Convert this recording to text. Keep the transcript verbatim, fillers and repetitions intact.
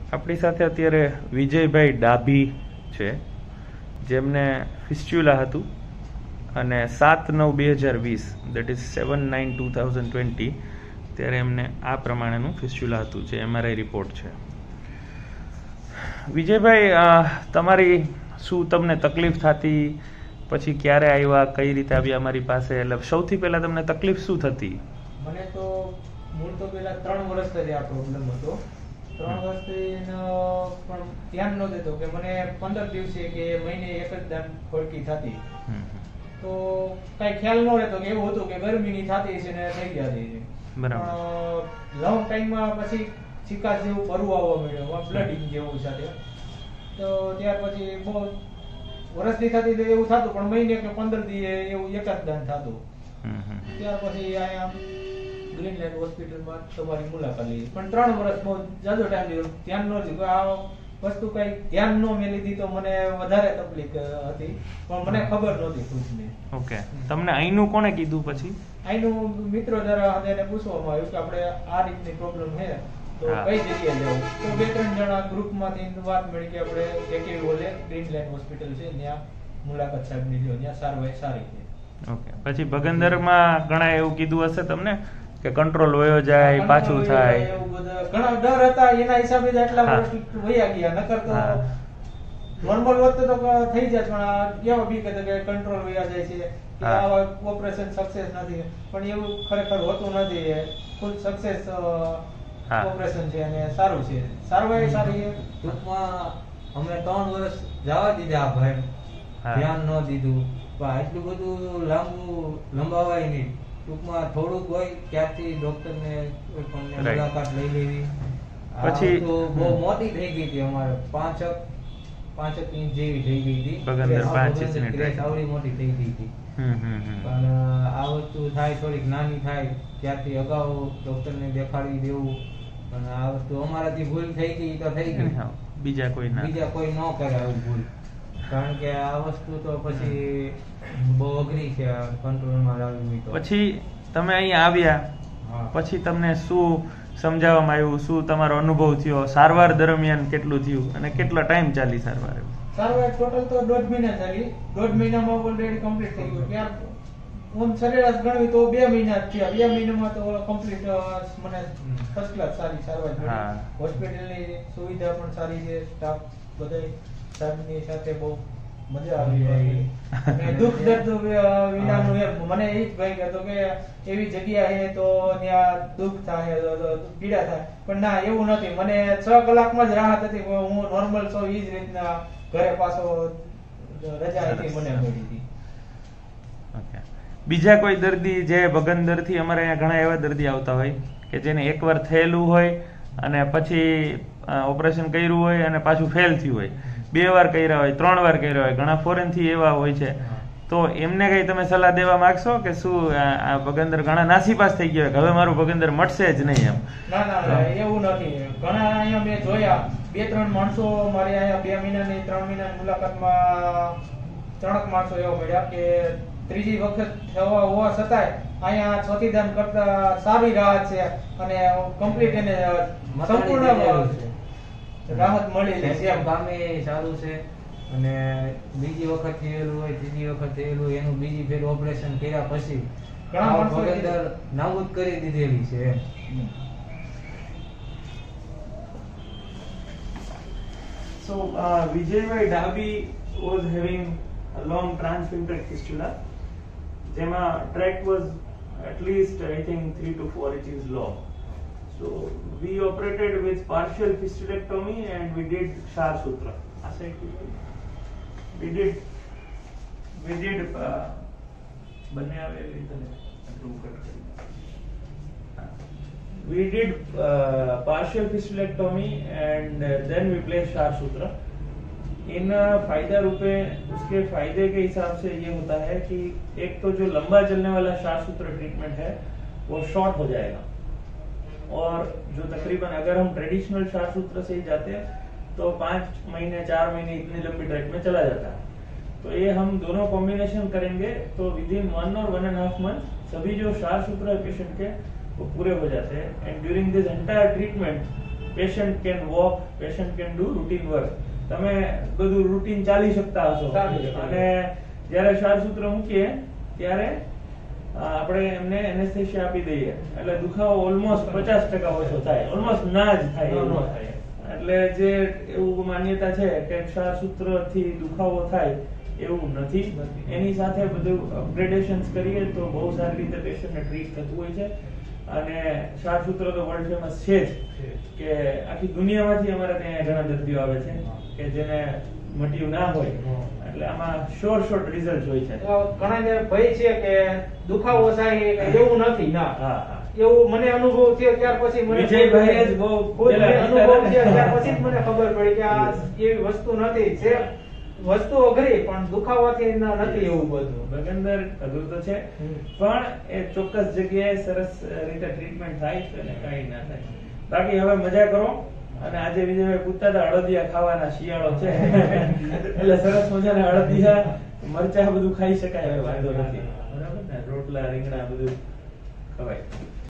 આપણી સાથે અત્યારે વિજયભાઈ ડાભી છે, જેમને ફિસ્ચ્યુલા હતું અને સાત નવ બે હજાર વીસ that is seven nine two thousand twenty ત્યારે એમને આ પ્રમાણેનું ફિસ્ચ્યુલા હતું, જે એમઆરઆઈ રિપોર્ટ છે. વિજયભાઈ, તમારી શું તમને તકલીફ થતી, પછી ક્યારે આવ્યા, કઈ રીતે આવ્યા અમારી પાસે? એટલે સૌથી પહેલા તમને તકલીફ શું થતી? મને તો મૂળ તો પહેલા ત્રણ વર્ષથી આ પ્રોબ્લેમ હતો. ત્રણ વર્ષથી પણ ધ્યાન ન દેતો કે મને પંદર દિવસે કે મહિને એક જ દાન ખોડકી થતી, તો કઈ ખ્યાલ ન રહેતો કે એવું હતું કે ગરમીની થતી છે ને થઈ જતી છે. બરાબર. લોંગ ટાઈમમાં પછી ચિકાસ જેવું ભરવું આવવા મળ્યો, બ્લડિંગ જેવું સાથે. તો ત્યાર પછી બહુ વર્ષથી થતી એવું થતું, પણ મહિને કે પંદર દિવસે એવું એક જ દાન થતું. ત્યાર પછી અહીંયા ગ્રીનલેન્ડ હોસ્પિટલમાં તમારી મુલાકાત લીધી, પણ ત્રણ વર્ષ બહુ જાજો ટાઈમ લીધો, ધ્યાન ન લીધું. આ વસ્તુ કઈ ધ્યાન ન મેં લીધી તો મને વધારે તકલીફ હતી, પણ મને ખબર નહોતી ખુદને. ઓકે, તમને અહીંનું કોણે કીધું? પછી અહીંનું મિત્રો દ્વારા એને પૂછવામાં આવ્યું કે આપણે આ રીતની પ્રોબ્લેમ છે તો કઈ જગ્યાએ જવું. તો બે ત્રણ જણા ગ્રુપમાંથી વાત મળી કે આપણે જેકેવી ઓલે ગ્રીનલેન્ડ હોસ્પિટલ છે, ત્યાં મુલાકાત સાહેબ ની લ્યો, ત્યાં સારવાર સારી છે. ઓકે, પછી ભગંદરમાં ઘણા એવું કીધું હશે તમને કે કંટ્રોલ વયો જાય, પાછું થાય, એવું બધા ઘણા ડર હતા. એના હિસાબે જ આટલા વર્ષ વયા ગયા, નકર તો નોર્મલ વખતે તો થઈ જાય, પણ એવા બી કે કંટ્રોલ વયા જાય છે કે આવા ઓપરેશન સક્સેસ નથી, પણ એવું ખરેખર હોતું નથી. ફૂલ સક્સેસ ઓપરેશન છે અને સારું છે, સારવાર સારી છે. ટૂંકમાં અમે ત્રણ વર્ષ જવા દીધા ભાઈ, ધ્યાન ન દીધું, પણ એટલું બધું લાંબુ લંબાવાય નહીં. ટૂંકમાં થોડુંક હોય ત્યારથી ડોક્ટરને મુલાકાત લઈ લેવી. પછી તો બહુ મોટી થઈ ગઈ હતી, અમારે પાંચ પાંચ ઇંચ જેવી થઈ ગઈ હતી, આવડી મોટી થઈ ગઈ હતી. પણ આ વસ્તુ થાય થોડીક નાની થાય ત્યારથી અગાઉ ડોક્ટરને દેખાડી દેવું. પણ આ વસ્તુ અમારાથી ભૂલ થઈ ગઈ તો થઈ ગઈ, બીજા કોઈ બીજા કોઈ ન કરે આવી ભૂલ. કારણ કે આ વસ્તુ તો પછી બહુ અઘરી છે કંટ્રોલમાં લાવવી. પછી તમે અહીંયા આવ્યા, પછી તમને શું સમજાવવામાં આવ્યું, શું તમારો અનુભવ થયો, સારવાર દરમિયાન કેટલું થયું અને કેટલો ટાઈમ ચાલી સારવાર? સારવાર ટોટલ તો દોઢ મહિના ચાલી. દોઢ મહિનામાં ઓલરેડી કમ્પ્લીટ થઈ ગયું. ત્યાર ઓમ સરેરાશ ગણવી તો બે મહિના જ થયા. બે મહિનામાં તો કમ્પ્લીટ મને ફર્સ્ટ ક્લાસ સારી સારવાર મળી. હોસ્પિટલની સુવિધા પણ સારી છે, સ્ટાફ બધાય સાહેબની સાથે બહુ મજા આવી રહી. અને દુઃખ દર્દ વિનાનું એમ મને એ જ ભાઈ કહેતો કે એવી જગ્યા છે તો ત્યાં દુઃખ થાય, પીડા થાય, પણ ના એવું નથી. મને છ કલાકમાં જ રાહત હતી. હું નોર્મલ છો એ જ રીતના ઘરે પાછો રજા હતી મને મળી હતી. બીજા કોઈ દર્દી જે ભગંદર થી, અમારે અહીંયા ઘણા એવા દર્દી આવતા હોય કે જેને એકવાર થયેલું હોય અને પછી ઓપરેશન કર્યું હોય અને પાછું ફેલ થયું હોય, બે વાર કર્યા હોય, ત્રણ વાર કર્યા હોય, ઘણા ફોરેન થી એવા હોય છે, તો એમને કઈ તમે સલાહ દેવા માંગશો કે શું આ ભગંદર ઘણા નાસીપાસ થઈ ગયા, હવે મારું ભગંદર મટશે જ નહીં એમ? ના ના એવું નથી. ઘણા અહીંયા મેં જોયા, બે ત્રણ માણસો મારે અહીંયા બે મહિનાની ત્રણ મહિનાની મુલાકાતમાં ત્રણક માણસો એવા મળ્યા કે ત્રીજી વખત થવા હોવા છતાંય અહીંયા ચોથીદાન કરતા સારી રાહત છે અને કમ્પ્લીટ એને સંપૂર્ણ રાહત મળી છે. એમ કામે સારું છે અને બીજી વખત થયેલું હોય, ત્રીજી વખત થયેલું એનું બીજી ફેર ઓપરેશન કર્યા પછી ઘણા માણસો અંદર નાબૂદ કરી દીધેલી છે. So uh, Vijayભાઈ Dabhi was having a long transfincteric fistula, જેમાં tract was at least I think three to four inches long. So we operated with partial fistulectomy and we did Shar Sutra. We did we did uh, બંને આવે એવી રીતે we did uh, partial fistulectomy and uh, then we placed Shar Sutra. इन फायदा रूपे उसके फायदे के हिसाब से ये होता है कि एक तो जो लंबा चलने वाला शार सूत्र ट्रीटमेंट है वो शॉर्ट हो जाएगा, और जो तकरीबन अगर हम ट्रेडिशनल शार सूत्र से ही जाते हैं तो पांच महीने चार महीने इतनी लंबी ट्रैक में चला जाता है. तो ये हम दोनों कॉम्बिनेशन करेंगे तो विद इन वन और वन एंड हाफ मंथ सभी जो शार सूत्र पेशेंट के वो पूरे हो जाते हैं. And during this entire treatment patient can walk, patient can do routine work. તમે બધું રૂટીન ચાલી શકતા હશો. ચાલી શકો. અને જ્યારે ક્ષારસૂત્ર મૂકીએ ત્યારે અ, આપણે એમને એનેસ્થેસિયા આપી દઈએ એટલે દુખાવો ઓલમોસ્ટ પચાસ ટકા ઓછો થાય, ઓલમોસ્ટ ના જ થાય. ન- ન થાય. એટલે જે એવું માન્યતા છે કે ક્ષારસૂત્ર થી દુખાવો થાય એવું નથી. નથી. એની સાથે બધું અપગ્રેડેશન્સ કરીએ તો બહુ સારી રીતે પેશન્ટને ટ્રીટ થતું હોય છે. અને ક્ષારસૂત્ર તો વર્લ્ડ ફેમસ છે જ કે આખી દુનિયામાંથી અમારે ત્યાં ઘણા દર્દીઓ આવે છે કે જેને મટ્યું ના હોય. એટલે આમાં શોર્ટ શોર્ટ રિઝલ્ટ હોય છે. તો ઘણાને ભય છે કે દુખાવો થાય કે એવું નથી. ના, હા હા એવું મને અનુભવ થયો ત્યાર પછી મને વિજયભાઈએ જ બહુ ખુદ પેલા મને અનુભવ કીધા થયો ને. ત્યાર પછી જ મને ખબર પડી કે આ એવી વસ્તુ નથી. છે વસ્તુ અઘરી પણ દુખાવાથી ન- નથી એવું બધું. બગંદર અઘરું તો છે હમ. પણ એ ચોક્કસ જગ્યાએ સરસ રીતે ટ્રીટમેન્ટ થાય છે અને કઈ ના થાય. બાકી હવે મજા કરો. અને આજે વિજયભાઈ પૂછતા હતા અડદિયા ખાવાના, શિયાળો છે એટલે સરસ મજાના અડદિયા મરચા બધું ખાઈ શકાય, હવે વાંધો નથી. બરાબર ને? રોટલા રીંગણા બધું ખવાય.